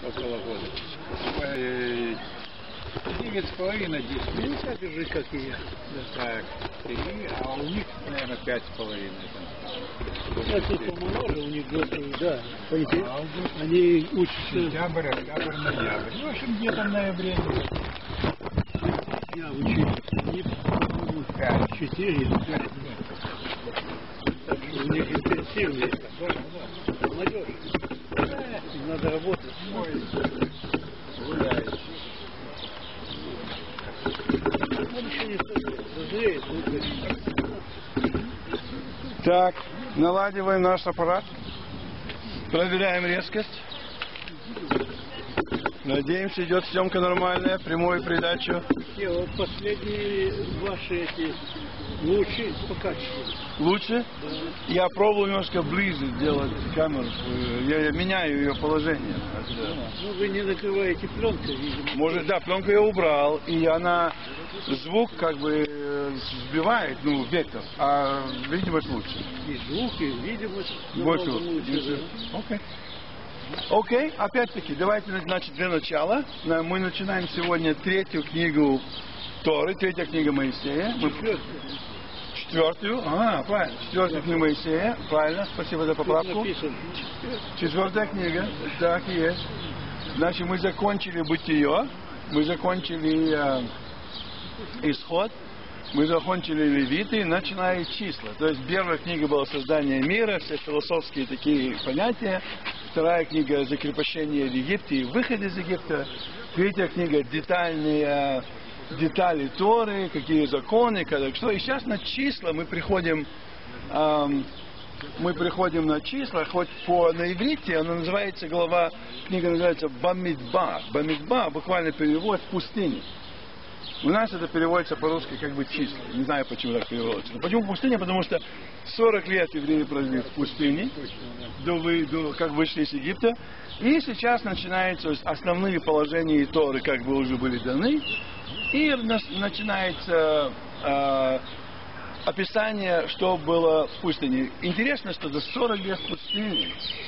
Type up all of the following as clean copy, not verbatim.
около года. 9,5, 10. Ну, так же, как и я. Так, 3, а у них, наверное, 5,5. Я тут помоложе, у них год, да. Они учатся. Сентябрь, октябрь, ноябрь. Ну, в общем, где-то в ноябре. Я учился. Они, по-моему, 4 или 5 лет. Так что у них интенсивный. Молодежь. Им надо работать. Гуляет. Он еще не созреет. Так, наладиваем наш аппарат. Проверяем резкость. Надеемся, идет съемка нормальная, прямую передачу. Вот последние ваши эти лучи по качеству. Лучше? Да. Я пробовал немножко ближе делать камеру. Я меняю ее положение. Ну, вы не накрываете пленкой, видимо. Может, да, пленку я убрал, и она звук как бы сбивает, ну, вектор, а видимость лучше. И звук, и видимость. Больше лучше. Да? Окей. Окей, опять-таки, давайте, значит, для начала. Мы начинаем сегодня 3-ю книгу Торы, 3-я книга Моисея. Четвертую, правильно, 4-я книга Моисея, правильно, спасибо за поправку. 4-я книга, так и есть. Значит, мы закончили Бытие, мы закончили Исход, мы закончили Левиты, начиная числа. То есть первая книга была создание мира, все философские такие понятия. Вторая книга закрепощение в Египте и выход из Египта. 3-я книга детали Торы, какие законы, когда что. И сейчас на числа мы приходим на числа, хоть на иврите она называется, книга называется Бамидбар. Бамидбар буквально перевод в пустыне. У нас это переводится по-русски как бы числа. Не знаю, почему так переводится. Почему пустыня? Потому что 40 лет евреи провели в пустыне, как вышли из Египта. И сейчас начинаются основные положения Торы, как бы уже были даны. И начинается описание, что было в пустыне. Интересно, что за 40 лет в пустыне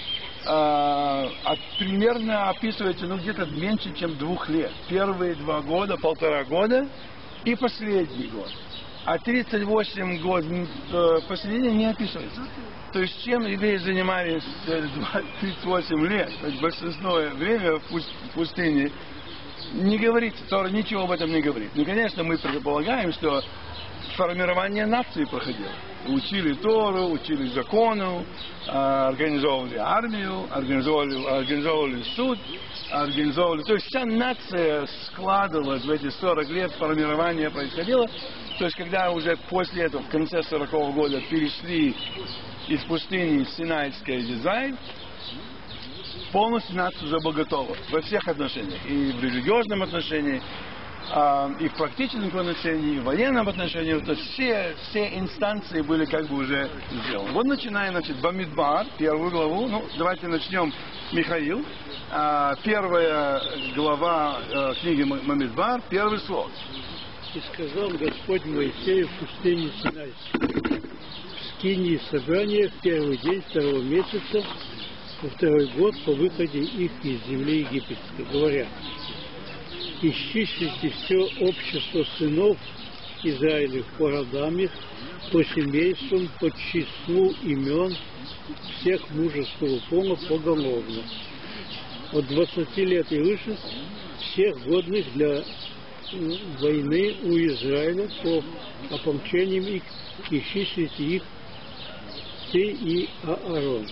примерно описывается, где-то меньше, чем 2 лет. Первые 2 года, 1,5 года и последний год. А 38 год последний не описывается. То есть, чем евреи занимались 38 лет, то есть большинство время в пустыне, не говорится, Тора ничего об этом не говорит. Ну, конечно, мы предполагаем, что формирование нации проходило. Учили Тору, учили закону, организовывали армию, организовывали суд, то есть вся нация складывалась в эти 40 лет, формирование происходило. То есть, когда уже после этого, в конце 40-го года, перешли из пустыни в Синайский дизайн, полностью нация уже была готова во всех отношениях. И в религиозном отношении, и в практическом отношении, и в военном отношении. То есть все инстанции были как бы уже сделаны. Вот начинаем, Бамидбар, 1 главу. Ну, давайте начнем, Михаил. 1 глава книги Бамидбар, 1 слог. И сказал Господь Моисею в пустыне Синайской: в скинии собрания в 1-й день 2-го месяца, во 2-й год по выходе их из земли египетской, говоря: исчислите все общество сынов Израилев по родам их, по семействам, по числу имен всех мужеского пола поголовно, от 20 лет и выше, всех годных для войны у Израиля по ополчениям их, исчислите их ты и Аарон.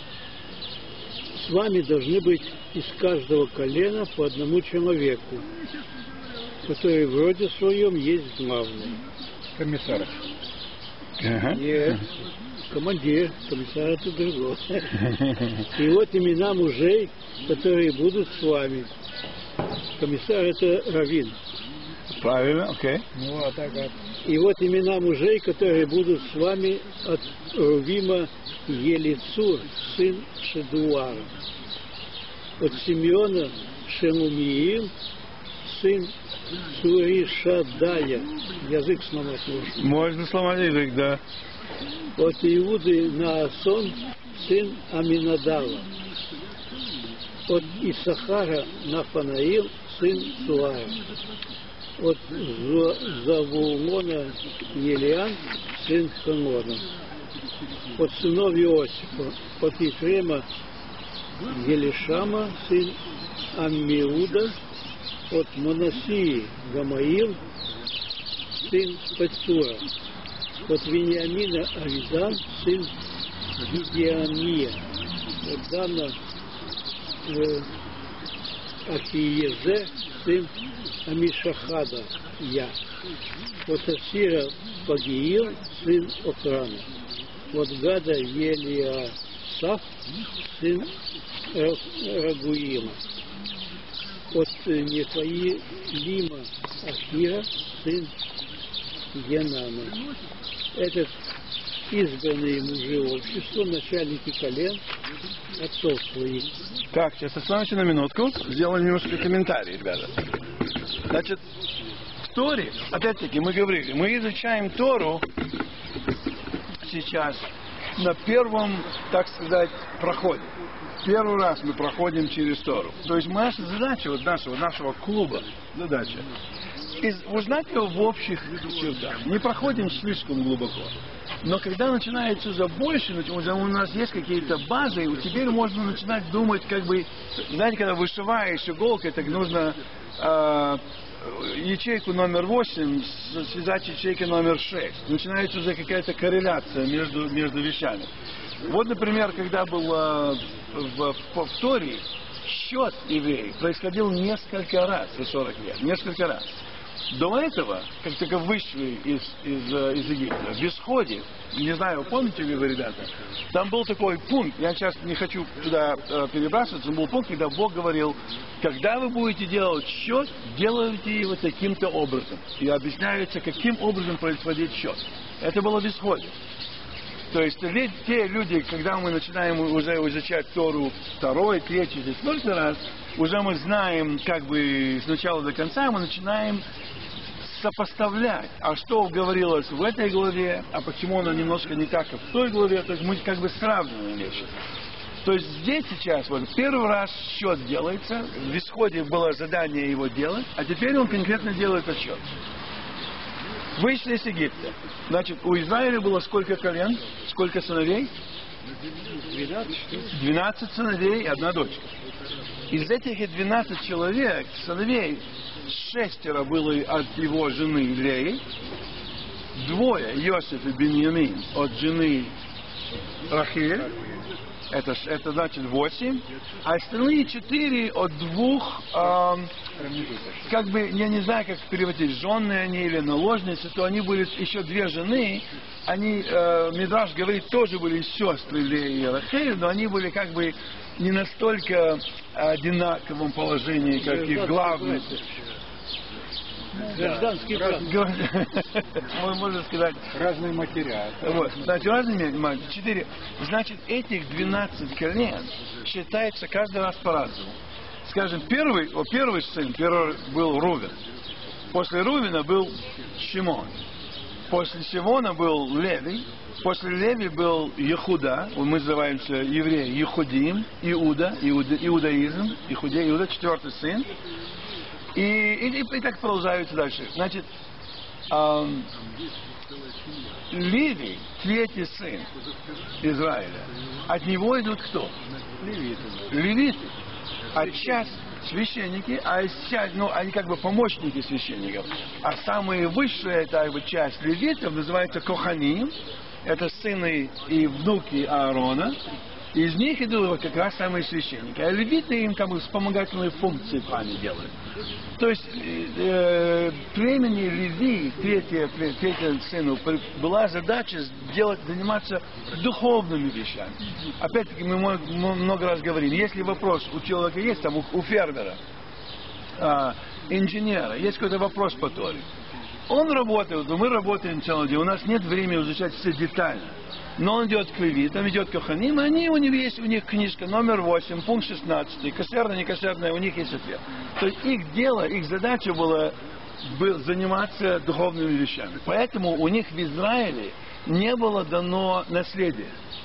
С вами должны быть из каждого колена по 1 человеку, который в роде своем есть главный. Комиссар. Нет, командир, комиссар это другое. И вот имена мужей, которые будут с вами. Комиссар это раввин. Правильно, окей. Ну, а так вот. И вот имена мужей, которые будут с вами от Рувима: Елицур, сын Шедуара. От Симеона Шемумиил, сын Цуришадая. Язык сломать можно. Можно сломать язык, да. От Иуды Наасон, сын Аминадава. От Исахара Нафанаил, сын Суара. От Завулона Елиан, сын Ханона. От сынов Иосифа, от Ефрема Елишама, сын Аммиуда, от Манасии Гамаил, сын Пацура, от Вениамина Авидан, сын Гидеония, от Дана Ахиезе, сын Амишахада, я, от Асира Пагиил, сын Окрана, от Гада Елиасаф, сын Рагуима, от Нефаилима Ахира, сын Генана. Этот избранные мужи общества, начальники колен, отцов своих. Так, сейчас остановимся на минутку, сделаем немножко комментарий, ребята. Значит, в Торе, опять-таки, мы говорили, мы изучаем Тору сейчас на первом, так сказать, проходе. Первый раз мы проходим через Тору. То есть наша задача, вот нашего клуба, задача, узнать его в общих чертах. Не проходим слишком глубоко. Но когда начинается уже больше, уже у нас есть какие-то базы, и теперь можно начинать думать, как бы, знаете, когда вышиваешь иголкой, так нужно ячейку номер 8 связать ячейкой номер 6. Начинается уже какая-то корреляция между вещами. Вот, например, когда был в Торе, счет евреев происходил несколько раз за 40 лет. Несколько раз. До этого, как только вышли из Египта, в Исходе, не знаю, помните ли вы, ребята, там был такой пункт, я сейчас не хочу туда перебрасываться, был пункт, когда Бог говорил, когда вы будете делать счет, делайте его таким-то образом. И объясняется, каким образом происходит счет. Это было в Исходе. То есть те люди, когда мы начинаем уже изучать Тору второй, третий, четвертый раз, уже мы знаем, как бы с начала до конца, мы начинаем сопоставлять, а что говорилось в этой главе, а почему оно немножко не так, как в той главе, то есть мы как бы сравниваем вещи. То есть здесь сейчас, вот первый раз счет делается, в Исходе было задание его делать, а теперь он конкретно делает отсчет. Вышли из Египта. Значит, у Израиля было сколько колен? Сколько сыновей? 12 сыновей и одна дочка. Из этих 12 человек, сыновей, 6 было от его жены Леи, 2 Йосиф и Беньямин от жены Рахиль, это значит 8, а остальные 4 от 2, как бы, я не знаю, как переводить, женные они или наложницы, то они были еще 2 жены, они, Мидраш говорит, тоже были сестры Леи и Рахиль, но они были как бы не настолько одинаковом положении, как их главные. Гражданский брак. Можно сказать. Разные материалы. Вот. Значит, разные материалы. 4. Значит, этих 12 колен считается каждый раз по-разному. Скажем, первый сын был Рувен. После Рувена был Шимон. После Шимона был Леви. После Леви был Ехуда. Мы называемся евреи Ехудим. Иудаизм. Иуда, 4-й сын. И так продолжаются дальше. Значит, Леви, 3-й сын Израиля, от него идут кто? Левиты. А часть священники, а часть, они как бы помощники священников. А самая высшая часть левитов называется Коханим. Это сыны и внуки Аарона. Из них идут как раз самые священники. А левиты им как бы вспомогательные функции плане делают. То есть племени Леви, третьему сыну, была задача заниматься духовными вещами. Опять-таки мы много раз говорим, если вопрос у человека есть, там у фермера, инженера, есть какой-то вопрос по Торе. Он работает, мы работаем целый день, у нас нет времени изучать все детально. Но он идет к левитам, идет к Коханим, и у них книжка номер 8, пункт 16, кошерная, не кошерная, у них есть ответ. То есть их дело, их задача была заниматься духовными вещами. Поэтому у них в Израиле не было дано наследие.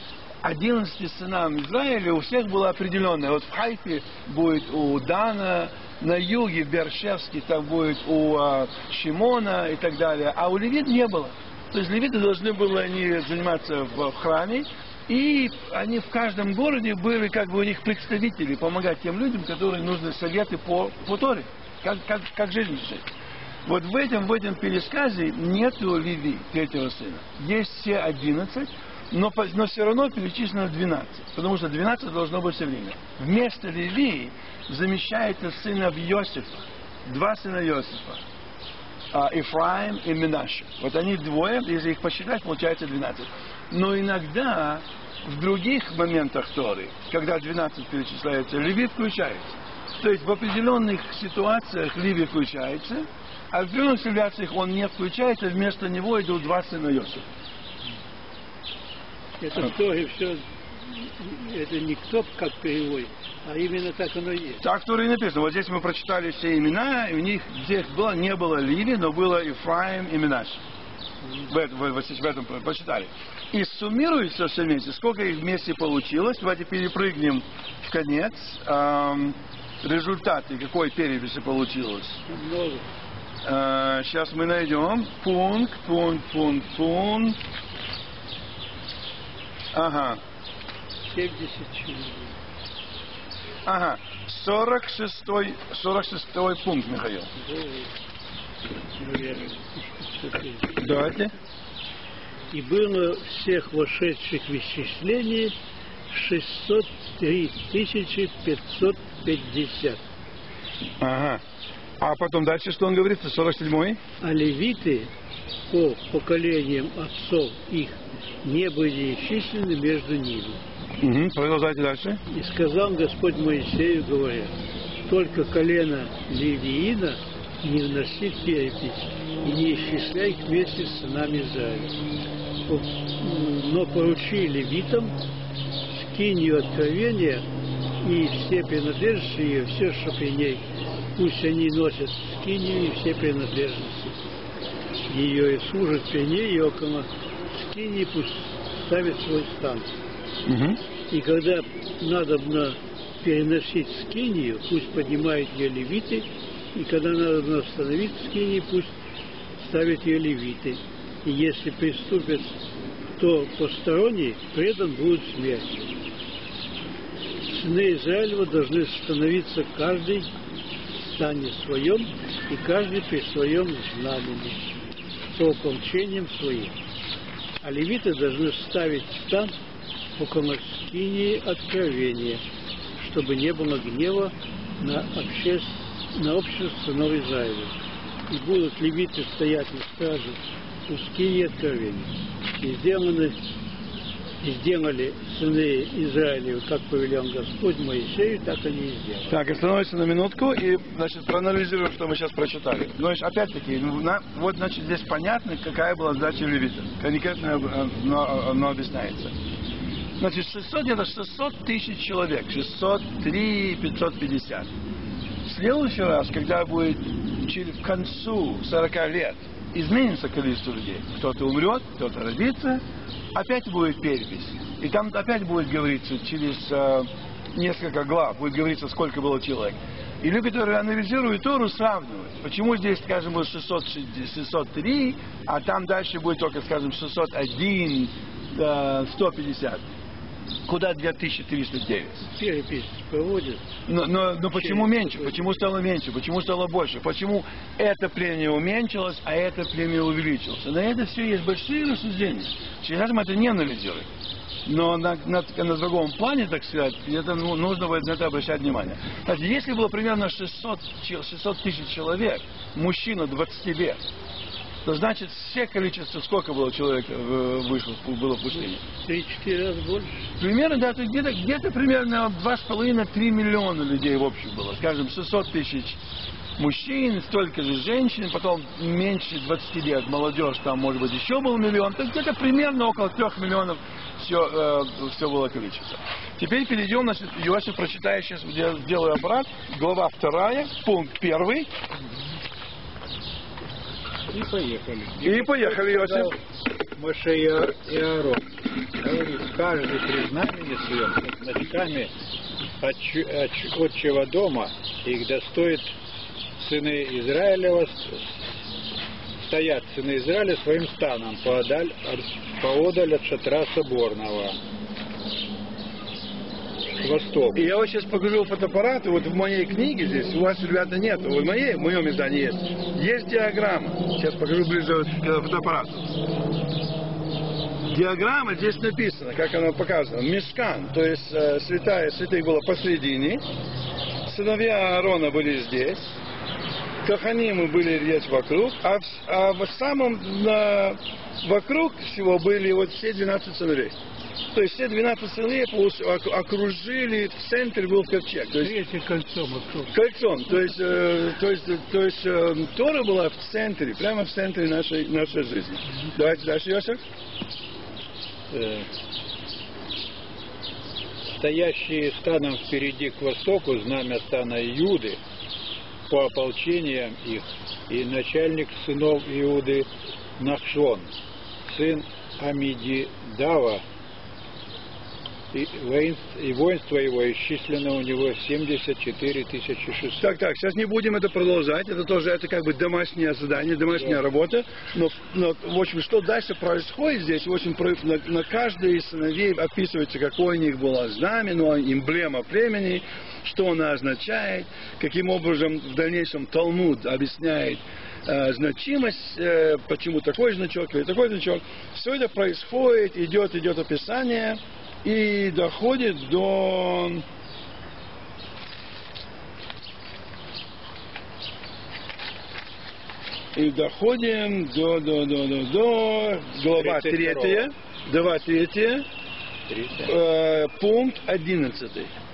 11 сынам Израиля у всех было определенное. Вот в Хайфе будет у Дана, на юге, в Бершевске, там будет у Шимона и так далее. А у левит не было. То есть левиты должны были они заниматься в храме, и они в каждом городе были, как бы у них представители, помогать тем людям, которым нужны советы по Торе, как жизнь жить. Вот в этом пересказе нету Леви, третьего сына. Есть все 11, но все равно перечислено 12, потому что 12 должно быть все время. Вместо Леви замещается сынов Иосифа, 2 сына Иосифа, Ефраим и Менаше. Вот они двое, если их посчитать, получается 12. Но иногда в других моментах Торы, когда 12 перечисляется, Леви включается. То есть в определенных ситуациях Леви включается, а в определенных ситуациях он не включается, вместо него идут 2 сына Иосифа. Это в Торе все, это не кто как переводит, а именно так оно и есть. Так в Торе и написано. Вот здесь мы прочитали все имена, и у них здесь не было Леви, но было Ефраим и Менаше. В этом прочитали. И суммируется все вместе, сколько их вместе получилось. Давайте перепрыгнем в конец. Результаты, какой переписи получилось. Много. Сейчас мы найдем. Пункт. Ага. 70 человек. Ага. 46-й пункт, Михаил. Давайте. И было всех вошедших в исчисление 603 550. Ага. А потом дальше, что он говорит? 47-й? А левиты по поколениям отцов их не были исчислены между ними. Угу. Продолжайте дальше. И сказал Господь Моисею, говоря: только колено Левиина не вноси в перепись и не исчисляй их вместе с сынами Израиля. Но поручи левитам скинию откровения и все принадлежности ее, все, что при ней, пусть они носят скинию и все принадлежности ее и служат при ней, и около скинии пусть ставит свой стан. Угу. И когда надобно переносить скинию, пусть поднимают ее левиты, и когда надобно остановить скинию, пусть ставят ее левиты. И если приступят кто посторонний, предан будет смертью. Сыны Израилева должны становиться каждый в стане своем, и каждый при своем знамени, с ополчением своим. А левиты должны ставить стан около скинии откровения, чтобы не было гнева на общество сынов Израиля. И будут левиты стоять на страже у скинии откровения. И сделали сыны Израилева, как повелел Господь Моисею, так они и сделали. Так, остановимся на минутку и, значит, проанализируем, что мы сейчас прочитали. Но опять-таки, вот, значит, здесь понятно, какая была задача левита. Конкретно оно объясняется. Значит, 600 тысяч человек, 603 550. В следующий раз, когда будет к концу 40 лет, изменится количество людей. Кто-то умрет, кто-то родится, опять будет перепись. И там опять будет говориться через несколько глав, будет говориться, сколько было человек. И люди, которые анализируют Тору, сравнивают. Почему здесь, скажем, будет 603, а там дальше будет только, скажем, 601, 150. Куда 2309? Перепись проводят. Но почему меньше? Почему стало меньше? Почему стало больше? Почему это племя уменьшилось, а это племя увеличилось? На это все есть большие рассуждения. Сейчас мы это не анализируем. Но на другом плане, так сказать, это, нужно на это обращать внимание. Кстати, если было примерно 600 тысяч человек, мужчина 20 лет, то значит все количество, сколько было человек было в пустыне? 3-4 раза больше. Примерно, да, то есть где-то примерно 2,5-3 миллиона людей в общем было. Скажем, 600 тысяч мужчин, столько же женщин, потом меньше 20 лет молодежь, там может быть еще был миллион, то есть где-то примерно около 3 миллионов все было количество. Теперь перейдем, значит, Иосиф прочитает, сейчас сделаю обрат, глава 2, пункт 1. И поехали. И поехали, Иосиф. Моше и Аарон: говорит, каждый при знамени своем, со значками отчего дома, их достоит сыны Израилева, стоят сыны Израиля своим станом поодаль от шатра соборного. Восток. И я вот сейчас покажу фотоаппарат, вот в моей книге здесь, у вас, ребята, нет, в моем издании есть диаграмма. Сейчас покажу ближе к фотоаппарату. Диаграмма здесь написана, как она показана. Мишкан, то есть святых было посредине, сыновья Аарона были здесь, Коханимы были здесь вокруг, а в самом вокруг всего были вот все 12 сыновей. То есть все 12 сыновей окружили, в центре был ковчег. То есть, Третье кольцом окружили. кольцом. То есть Тора была в центре, прямо в центре нашей жизни. Давайте дальше, Йосиф. Стоящие станом впереди к востоку, знамя стана Иуды, по ополчениям их, и начальник сынов Иуды Нахшон, сын Амидидава, и воинство его исчислено у него 74 600. Так, сейчас не будем это продолжать. Это тоже это как бы домашнее задание, домашняя работа. Но, в общем, что дальше происходит здесь? В общем, на каждой из сыновей описывается, какое у них было знамя, эмблема племени, что она означает, каким образом в дальнейшем Талмуд объясняет значимость, почему такой значок или такой значок. Все это происходит, идет описание. И доходит до глава 3, пункт 11.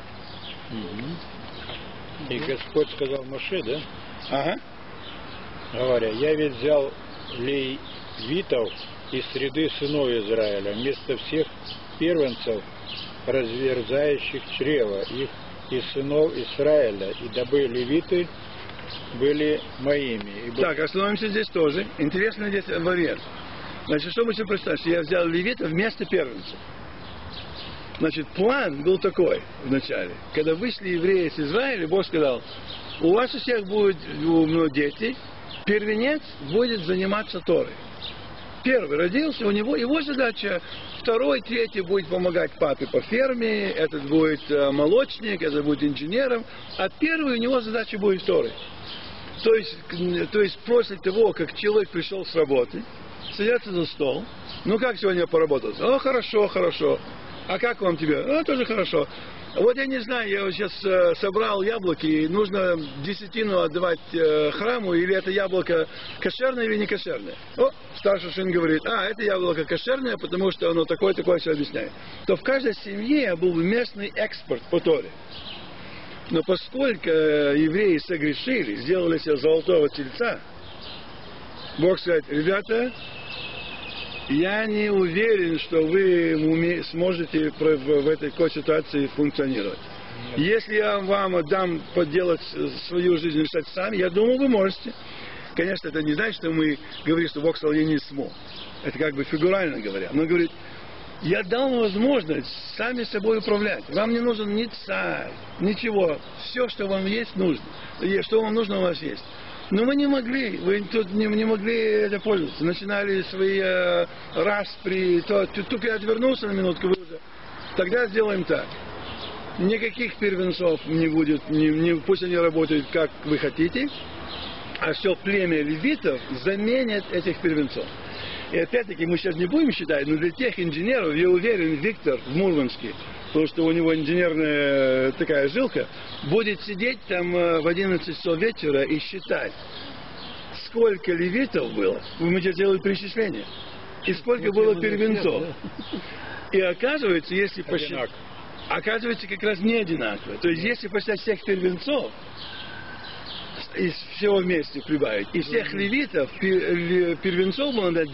И Господь сказал Моше, да? Ага. Говоря, я ведь взял левитов из среды сынов Израиля, вместо всех первенцев, разверзающих чрево их из сынов Израиля, и дабы левиты были моими. Так, остановимся здесь тоже. Интересно здесь момент. Значит, что мы себе представим? Что я взял левита вместо первенцев. Значит, план был такой вначале. Когда вышли евреи из Израиля, Бог сказал, у вас у всех будут дети, первенец будет заниматься Торой. Первый родился, у него его задача, второй, третий будет помогать папе по ферме, этот будет молочник, этот будет инженером, а первый у него задача будет Торой. То есть после того, как человек пришел с работы, садятся за стол, ну как сегодня поработал? О, хорошо. А как вам тебе? Тоже хорошо. Вот я не знаю, я сейчас собрал яблоки, нужно десятину отдавать храму, или это яблоко кошерное или не кошерное. Старший сын говорит, это яблоко кошерное, потому что оно такое все объясняет. То в каждой семье был местный экспорт по Торе. Но поскольку евреи согрешили, сделали себе золотого тельца, Бог сказал, ребята, я не уверен, что вы сможете в этой ситуации функционировать. Если я вам дам поделать свою жизнь, решать сами, я думаю, вы можете. Конечно, это не значит, что мы говорим, что Бог сказал, я не смог. Это как бы фигурально говоря. Но говорит, я дал вам возможность сами собой управлять. Вам не нужен ни царь, ничего. Все, что вам есть, нужно. Что вам нужно, у вас есть. Но мы не могли, вы тут не могли это пользоваться. Начинали свои распри. Только я отвернулся на минутку, вы уже. Тогда сделаем так. Никаких первенцов не будет, пусть они работают, как вы хотите, а все племя левитов заменит этих первенцов. И опять-таки мы сейчас не будем считать, но для тех инженеров, я уверен, Виктор в Мурманске, потому что у него инженерная такая жилка, будет сидеть там в 11 часов вечера и считать, сколько левитов было. Мы сейчас делаем перечисление. И сколько было первенцов. И оказывается, если посчитать, оказывается, как раз не одинаково. То есть, если посчитать всех первенцов, из всего вместе прибавить, и всех левитов, первенцов было на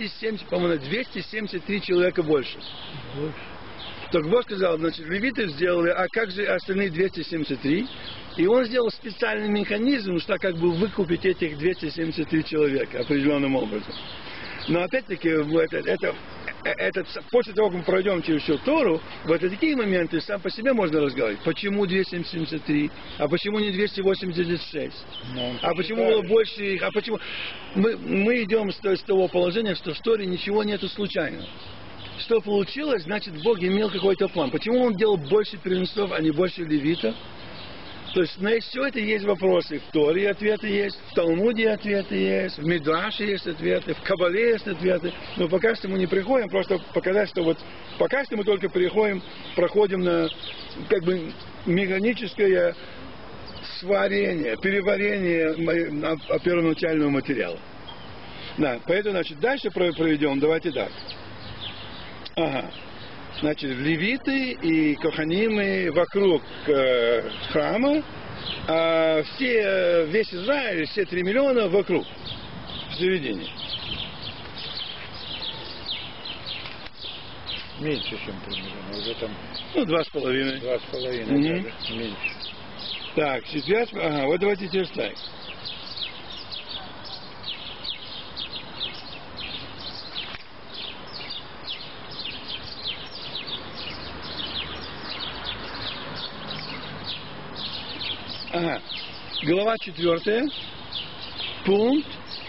273 человека больше. Так Бог сказал, значит, левиты сделали, а как же остальные 273? И он сделал специальный механизм, что как бы выкупить этих 273 человека определенным образом. Но опять-таки, после того, как мы пройдем через всю Тору, вот такие моменты сам по себе можно разговаривать. Почему 273? А почему не 286? А почему было больше их? А почему? Мы идем с того положения, что в Торе ничего нету случайного. Что получилось, значит, Бог имел какой-то план. Почему Он делал больше первенцов, а не больше левитов? То есть на все это есть вопросы. В Торе ответы есть, в Талмуде ответы есть, в Мидраше есть ответы, в Кабале есть ответы. Но пока что мы не приходим, просто показать, что вот пока что мы только проходим на как бы механическое сварение, переварение первоначального материала. Да, поэтому, значит, дальше проведем. Давайте так. Ага. Значит, левиты и коханимы вокруг храма, а весь Израиль, все 3 миллиона вокруг, в середине. Меньше, чем 3 миллиона. Уже там... 2,5. 2,5 даже меньше. Так, сейчас... Ага, вот давайте теперь так. Ага. Глава 4, пункт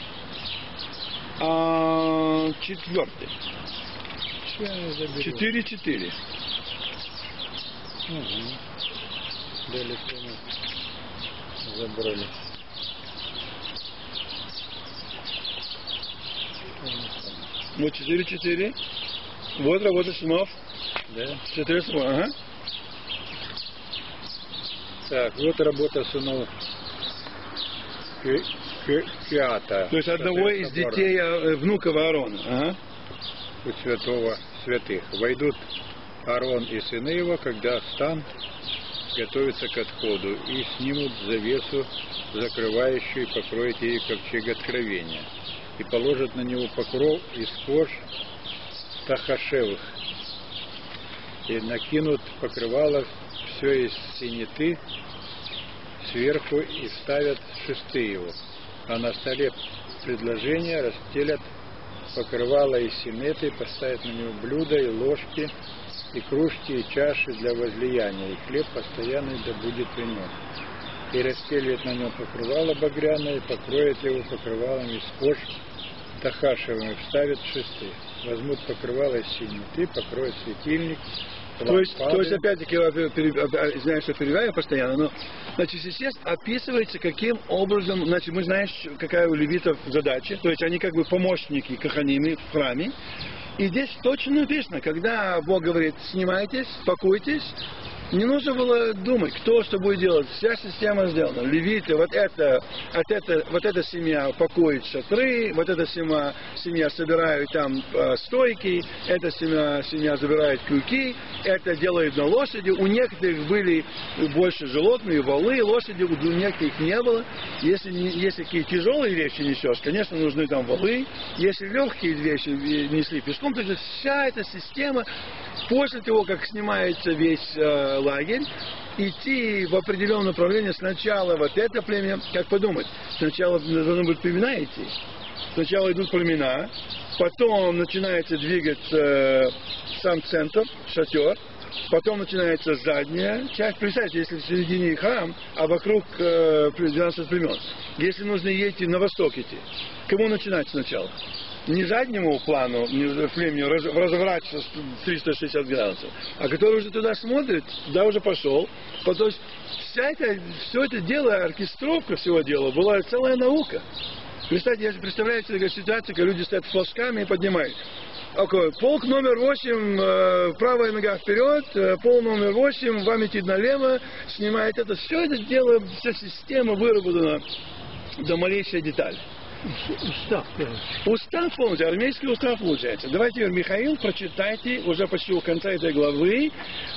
4. 4.4. Далеко мы забрали. Вот 4.4. Вот работа сынов. Да. 4 сынов. Ага. Так, вот работа сынов Кеата. То есть одного из детей внуков Аарона. Ага. У святого святых. Войдут Аарон и сыны его, когда стан готовится к отходу, и снимут завесу, закрывающую, и покроют ею ковчег откровения, и положат на него покров из кож тахашевых, и накинут покрывало все из синеты сверху и вставят шесты его, а на столе предложения расстелят покрывало из синеты, поставят на него блюда и ложки, и кружки, и чаши для возлияния, и хлеб постоянный да будет при нем. И расстелят на нем покрывало багряное, и покроют его покрывалом из кож тахашевым, и вставят шесты. Возьмут покрывало из синеты, покроют светильник. То есть опять-таки, извиняюсь, что перебиваю постоянно, но, значит, естественно, описывается, каким образом, значит, мы знаем, какая у левитов задача, то есть они как бы помощники каханимы в храме, и здесь точно написано, когда Бог говорит, снимайтесь, пакуйтесь, не нужно было думать, кто что будет делать. Вся система сделана. Левиты, вот эта семья пакует шатры, вот эта семья собирает там стойки, эта семья забирает крюки, это делает на лошади. У некоторых были больше животные, валы, лошади, у некоторых не было. Если какие тяжелые вещи несешь, конечно, нужны там валы. Если легкие вещи несли пешком, то есть вся эта система, после того, как снимается весь лагерь, идти в определенном направлении. Сначала вот это племя, как подумать, сначала должны быть племена идти. Сначала идут племена, потом начинается двигаться сам центр, шатер, потом начинается задняя часть. Представьте, если в середине храм, а вокруг 12 племен. Если нужно идти на восток идти, кому начинать сначала? Не заднему плану, не племени разворачиваться с 360 градусов, а который уже туда смотрит, туда уже пошел. То есть все это дело, оркестровка всего дела была целая наука. Представляете такую ситуацию, когда люди стоят флажками и поднимают. Полк номер 8, правая нога вперед, полк номер 8, вам идти налево, снимает это. Все это дело, вся система выработана до малейшей детали. Устав, короче. Устав полностью, армейский устав получается. Давайте теперь, Михаил, прочитайте уже почти у конца этой главы.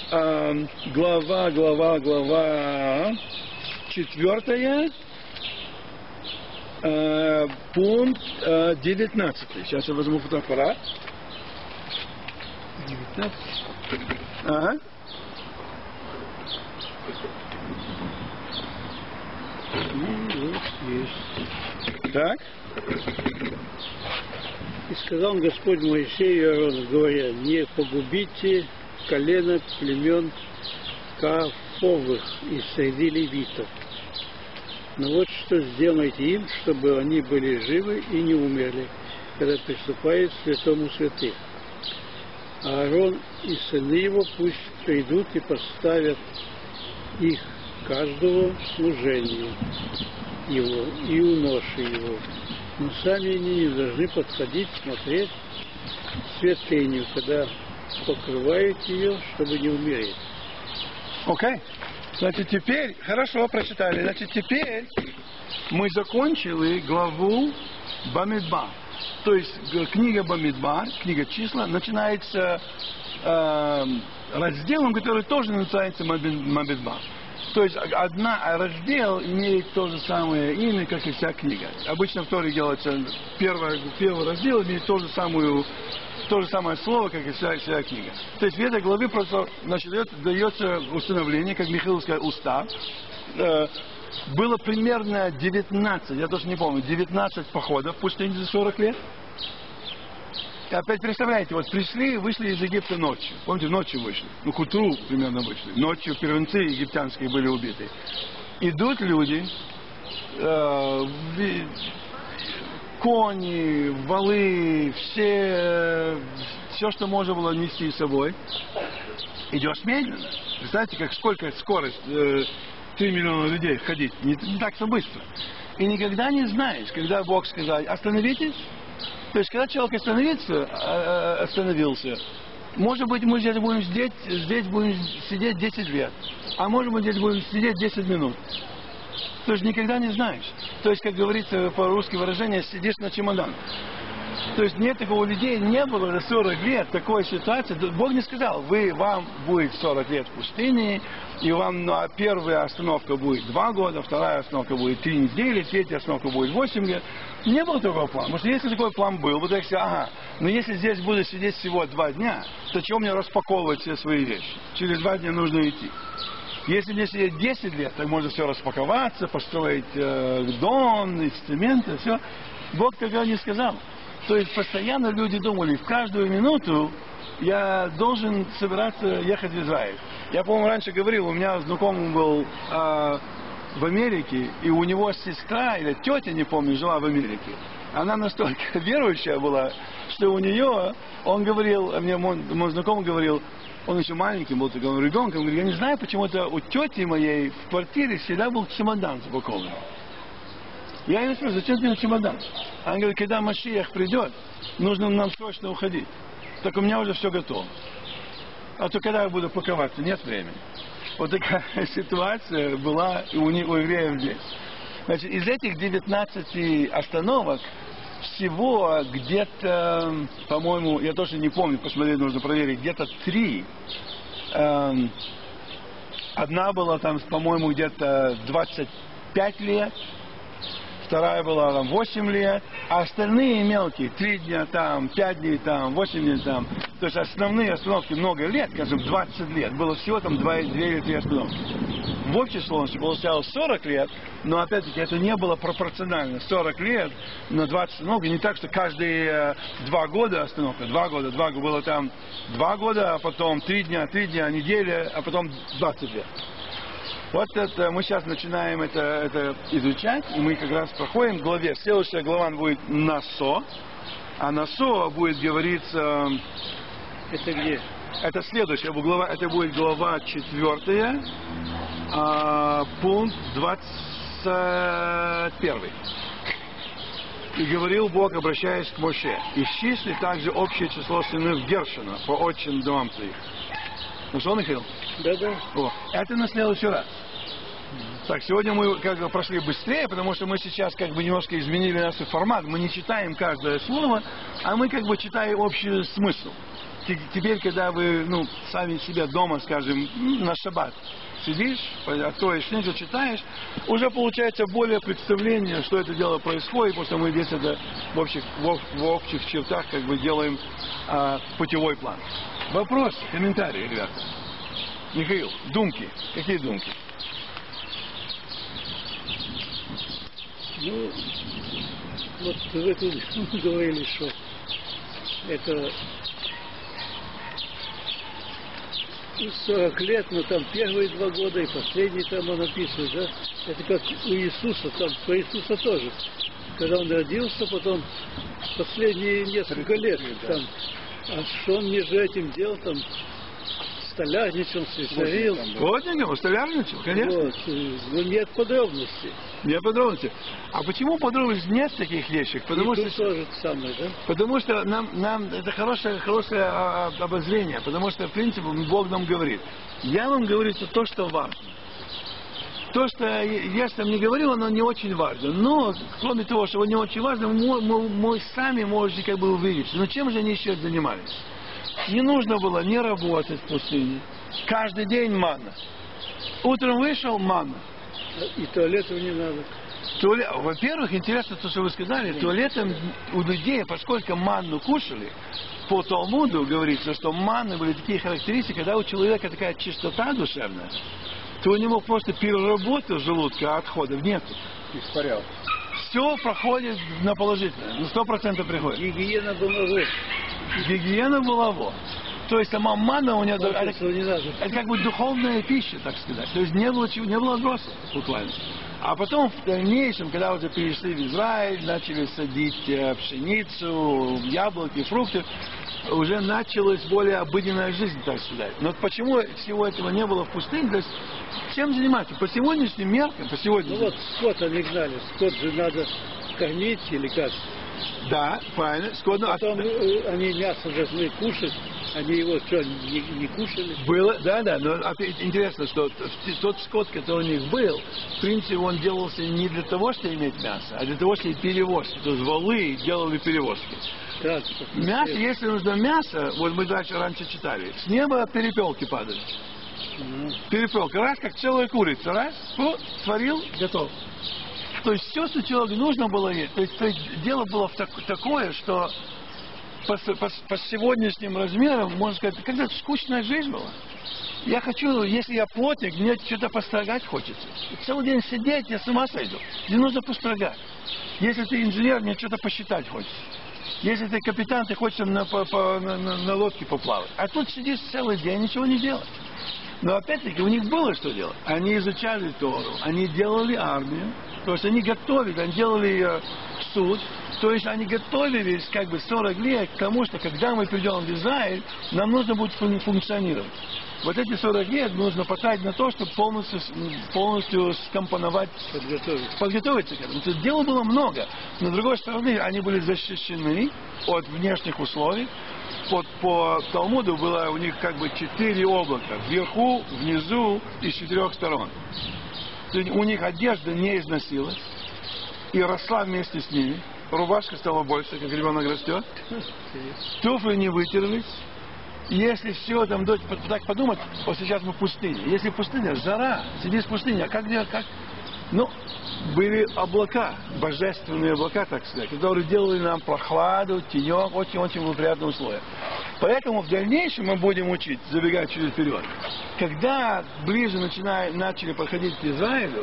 Глава 4, пункт 19. Сейчас я возьму фотоаппарат. 19. Ага. Ну, вот есть. Так. И сказал Господь Моисею и Аарону, говоря, не погубите колено племен Каафовых из среды левитов. Но вот что сделайте им, чтобы они были живы и не умерли, когда приступает к святому святых. Аарон и сыны его пусть придут и поставят их каждого служению его и у ноши его. Но сами они не должны подходить, смотреть святыню, когда покрывают ее, чтобы не умереть. Окей. Значит, теперь, хорошо, прочитали. Значит, теперь мы закончили главу Бамидбар. То есть книга Бамидбар, книга числа, начинается разделом, который тоже называется Бамидбар. То есть раздел имеет то же самое имя, как и вся книга. Обычно в Торе делается первый раздел имеет то же самое слово, как и вся книга. То есть в этой главе просто дается установление, как Михаил сказал, устав. Было примерно 19, я тоже не помню, 19 походов в пустыне за 40 лет. И опять представляете, вот вышли из Египта ночью. Помните, ночью вышли. Ну, к утру примерно вышли. Ночью первенцы египтянские были убиты. Идут люди, кони, валы, все, что можно было нести с собой. Идешь медленно. Представляете, сколько скорость 3 миллиона людей ходить. Не так-то быстро. И никогда не знаешь, когда Бог сказал, остановитесь. То есть, когда человек остановился, может быть, мы здесь будем сидеть 10 лет, а может быть, здесь будем сидеть 10 минут. То есть, никогда не знаешь. То есть, как говорится по-русски выражение, сидишь на чемодан. То есть, нет такого, у людей не было за 40 лет такой ситуации. Бог не сказал, вам будет 40 лет в пустыне, и вам первая остановка будет 2 года, вторая остановка будет 3 недели, третья остановка будет 8 лет. Не было такого плана. Потому что если такой план был, вы так сказали, но если здесь буду сидеть всего 2 дня, то чего мне распаковывать все свои вещи? Через 2 дня нужно идти. Если мне сидеть 10 лет, так можно все распаковаться, построить дом, из цемента, все. Бог тогда не сказал. То есть постоянно люди думали, в каждую минуту я должен собираться ехать в Израиль. Я, по-моему, раньше говорил, у меня знакомый был в Америке, и у него сестра или тетя, не помню, жила в Америке. Она настолько верующая была, что у нее, он говорил, мне мой знакомый говорил, он еще маленький был, таким ребенком, говорит, я не знаю, почему-то у тети моей в квартире всегда был чемодан запакованный. Я ее спрашиваю, зачем тебе чемодан? Она говорит, когда Машиах придет, нужно нам срочно уходить. Так у меня уже все готово. А то когда я буду паковаться, нет времени. Вот такая ситуация была у евреев здесь. Значит, из этих 19 остановок всего где-то, по-моему, я тоже не помню, посмотреть, нужно проверить, где-то 3. Одна была там, по-моему, где-то 25 лет. Вторая была там 8 лет, а остальные мелкие, 3 дня там, 5 дней там, 8 дней там. То есть основные остановки много лет, скажем, 20 лет. Было всего там 2 или 3 остановки. В общей сложности получалось 40 лет, но опять-таки это не было пропорционально. 40 лет на 20 остановок, не так, что каждые 2 года остановка. 2 года, было там 2 года, а потом 3 дня, неделя, а потом 20 лет. Вот это мы сейчас начинаем это изучать, и мы как раз проходим в главе. Следующая глава будет Насо, а Насо будет говориться... Это где? Это следующая глава, это будет глава 4, пункт 21. И говорил Бог, обращаясь к Моше, исчисли также общее число сынов Гершона по отчим домам своих. Ну что, Михаил? Да. О, это на следующий раз. Так, сегодня мы как бы прошли быстрее, потому что мы сейчас как бы немножко изменили наш формат. Мы не читаем каждое слово, а мы как бы читаем общий смысл. Теперь, когда вы, сами себя дома, скажем, на шаббат сидишь, откроешь книгу, читаешь, уже получается более представление, что это дело происходит, потому что мы здесь это в общих чертах как бы делаем путевой план. Вопрос, комментарии, ребята. Михаил, думки. Какие думки? Вот вы тут говорили, что это 40 лет, но там первые 2 года и последние там он описывает, да? Это как у Иисуса, там про Иисуса тоже. Когда он родился, потом последние несколько лет там, а что он между этим делал, там, столярничал, слесарил. Вот он столярничал, конечно. Вот, но нет подробностей. Нет подробностей. А почему подробностей нет таких вещей? Потому и что тоже самое, да? Потому что нам это хорошее обозрение, потому что, в принципе, Бог нам говорит. Я вам говорю то, что важно. То, что я там не говорил, оно не очень важно. Но, кроме того, что не очень важно, мы сами можете как бы увидеть. Но чем же они еще занимались? Не нужно было не работать в пустыне. Каждый день манна. Утром вышел манна. И туалетов не надо. Во-первых, интересно то, что вы сказали, туалетом у людей, поскольку манну кушали, по Талмуду говорится, что манны были такие характеристики, когда у человека такая чистота душевная, то у него просто переработка желудка, а отходов нет. Испарял. Все проходит на положительное, на 100% приходит. Гигиена была вот. Гигиена была вот. То есть сама манна у нее это как бы духовная пища, так сказать. То есть не было отбросов буквально. А потом в дальнейшем, когда уже перешли в Израиль, начали садить пшеницу, яблоки, фрукты, уже началась более обыденная жизнь, так сказать. Но почему всего этого не было в пустыне? То есть чем заниматься? По сегодняшним меркам, по сегодняшним... Ну вот скот они гнали, скот же надо кормить или как? Да, правильно. Скот... Потом они мясо должны кушать, они его что, не кушали? Было, да, но интересно, что тот скот, который у них был, в принципе, он делался не для того, чтобы иметь мясо, а для того, чтобы перевозки. То есть валы делали перевозки. Так, мясо, если нужно мясо, вот мы раньше читали, с неба перепелки падали. Перепелка, раз, как целая курица, раз, сварил, готов. То есть все, что человеку нужно было есть. То есть дело было такое, что по сегодняшним размерам, можно сказать, когда-то скучная жизнь была. Я хочу, если я плотник, мне что-то построгать хочется. И целый день сидеть, я с ума сойду. Мне нужно построгать. Если ты инженер, мне что-то посчитать хочется. Если ты капитан, ты хочешь на лодке поплавать. А тут сидишь целый день, ничего не делаешь. Но опять-таки у них было что делать. Они изучали Тору, они делали армию, то есть они готовили, они делали суд, то есть они готовились как бы 40 лет к тому, что когда мы придем в Израиль, нам нужно будет функционировать. Вот эти 40 лет нужно потратить на то, чтобы полностью скомпоновать, подготовиться к этому. То есть дела было много. Но с другой стороны, они были защищены от внешних условий. По Талмуду было у них как бы 4 облака. Вверху, внизу и с 4 сторон. То есть у них одежда не износилась и росла вместе с ними. Рубашка стала больше, как ребенок растет. Туфли не вытерлись. Если все там, так подумать, вот сейчас мы в пустыне. Если пустыня, жара, сидишь в пустыне, а как? Ну, были облака, божественные облака, так сказать, которые делали нам прохладу, тенек, очень-очень благоприятные условия. Поэтому в дальнейшем мы будем учить, забегая чуть вперед. Когда ближе начали подходить к Израилю,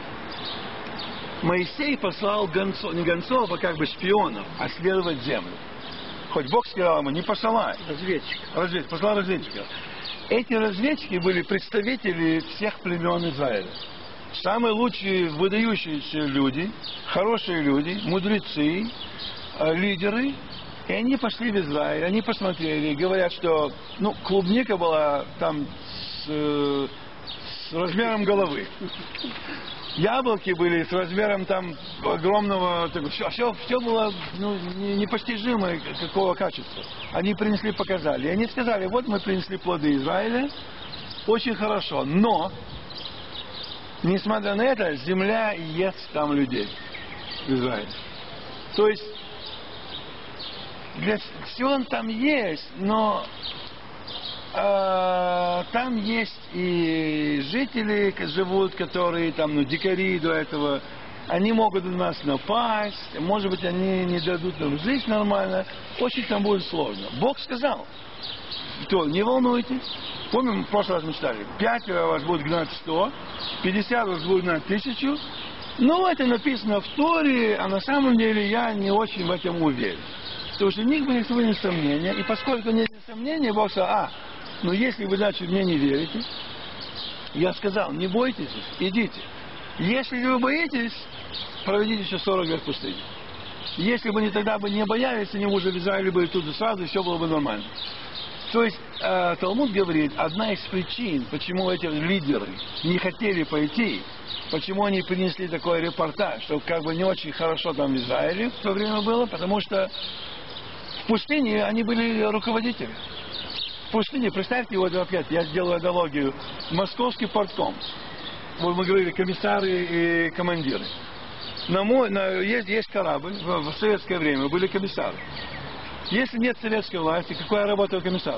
Моисей послал гонцов, не гонцов, а как бы шпионов, осведывать землю. Хоть Бог сказал ему, не посылай. Послал разведчиков. Эти разведчики были представители всех племен Израиля. Самые лучшие, выдающиеся люди, хорошие люди, мудрецы, лидеры. И они пошли в Израиль, они посмотрели, и говорят, что клубника была там с размером головы. Яблоки были с размером там огромного, все было непостижимое какого качества. Они принесли, показали. И они сказали, вот мы принесли плоды Израиля, очень хорошо, но, несмотря на это, земля ест там людей в Израиле. То есть, все там есть, но там есть и жители живут, которые там, дикари до этого, они могут на нас напасть, может быть, они не дадут нам жить нормально, очень там будет сложно. Бог сказал, что не волнуйтесь, помним, в прошлый раз мы читали, 5 вас будет гнать 100, 50 вас будет гнать 1000, но это написано в Торе, а на самом деле я не очень в этом уверен. Потому что у них были свои сомнения, и поскольку нет сомнений, Бог сказал, но если вы, значит, мне не верите, я сказал, не бойтесь, идите. Если вы боитесь, проведите еще 40 лет в пустыне. Если бы они тогда бы не боялись, они уже в Израиле бы тут же сразу, и все было бы нормально. То есть Талмуд говорит, одна из причин, почему эти лидеры не хотели пойти, почему они принесли такой репортаж, что как бы не очень хорошо там в Израиле в то время было, потому что в пустыне они были руководители. В пустыне, представьте, вот опять, я сделаю аналогию, московский портком. Вот мы говорили, комиссары и командиры. Есть корабль, в советское время были комиссары. Если нет советской власти, какая работа у комиссара?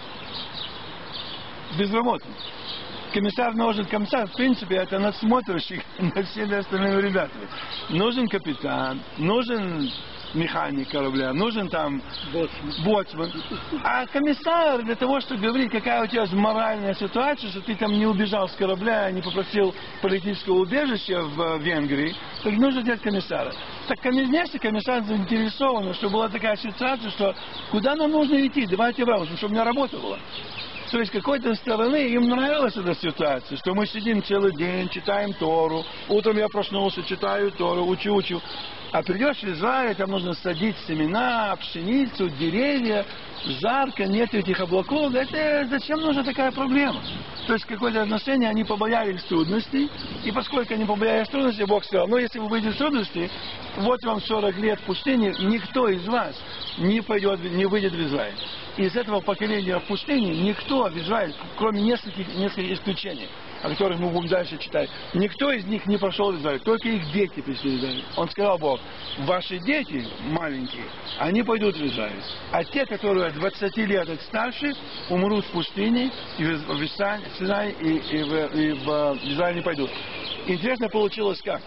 Безработный. Комиссар нужен, в принципе, это надсмотрщик над всеми остальными ребятами. Нужен капитан, нужен механик корабля, нужен там боцман. А комиссар для того, чтобы говорить, какая у тебя моральная ситуация, что ты там не убежал с корабля, не попросил политического убежища в Венгрии, так нужно делать комиссара. Так, конечно, комиссар заинтересован, что была такая ситуация, что куда нам нужно идти, давайте обратно, чтобы у меня работа была. То есть, с какой-то стороны им нравилась эта ситуация, что мы сидим целый день, читаем Тору, утром я проснулся, читаю Тору, учу. А придешь в Израиль, там нужно садить семена, пшеницу, деревья, жарко, нет этих облаков. Это зачем нужна такая проблема? То есть, какое-то отношение, они побоялись трудностей, и поскольку они побоялись трудностей, Бог сказал, если вы выйдете из трудностей, вот вам 40 лет в пустыне, никто из вас не выйдет в Израиль. Из этого поколения в пустыне никто в Израиле, кроме нескольких исключений, о которых мы будем дальше читать, никто из них не прошел в Израиль, только их дети пришли в Израиль. Он сказал Бог, ваши дети маленькие, они пойдут в Израиль, а те, которые от 20 лет и старше, умрут в пустыне, и в Синай, и в Израиль не пойдут. Интересно получилось как?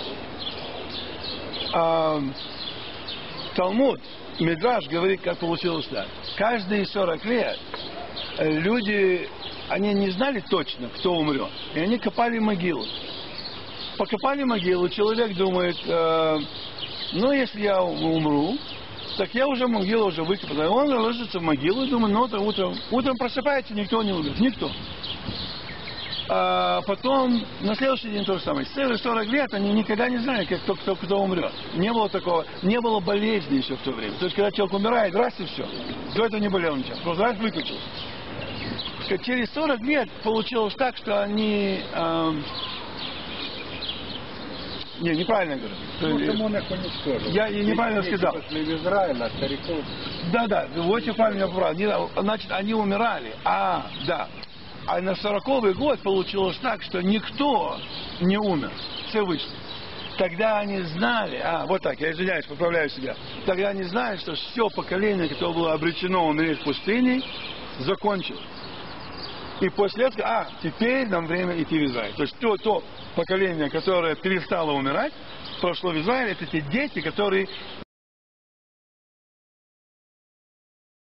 Талмуд, Мидраш говорит, как получилось так. Каждые 40 лет люди, они не знали точно, кто умрет. И они копали могилу. Покопали могилу, человек думает, если я умру, так я уже могилу уже выкопал. И он ложится в могилу и думает, утром просыпается, никто не умрет. Никто. А потом на следующий день то же самое. Целые 40 лет они никогда не знали, кто умрет. Не было такого, не было болезни еще в то время. То есть, когда человек умирает, раз и все. До этого не болел ничего. Просто раз выключился. Через 40 лет получилось так, что они... неправильно говорю. Он их уничтожил. Я неправильно сказал. Пошли в Израиль, а стариков... Да, очень правильно поправил. Значит, они умирали. А на 40-й год получилось так, что никто не умер. Все вышли. Тогда они знали, вот так, я извиняюсь, поправляю себя. Тогда они знали, что все поколение, которое было обречено умереть в пустыне, закончилось. И после этого, теперь нам время идти в Израиль. То есть то поколение, которое перестало умирать, прошло в Израиль, это те дети, которые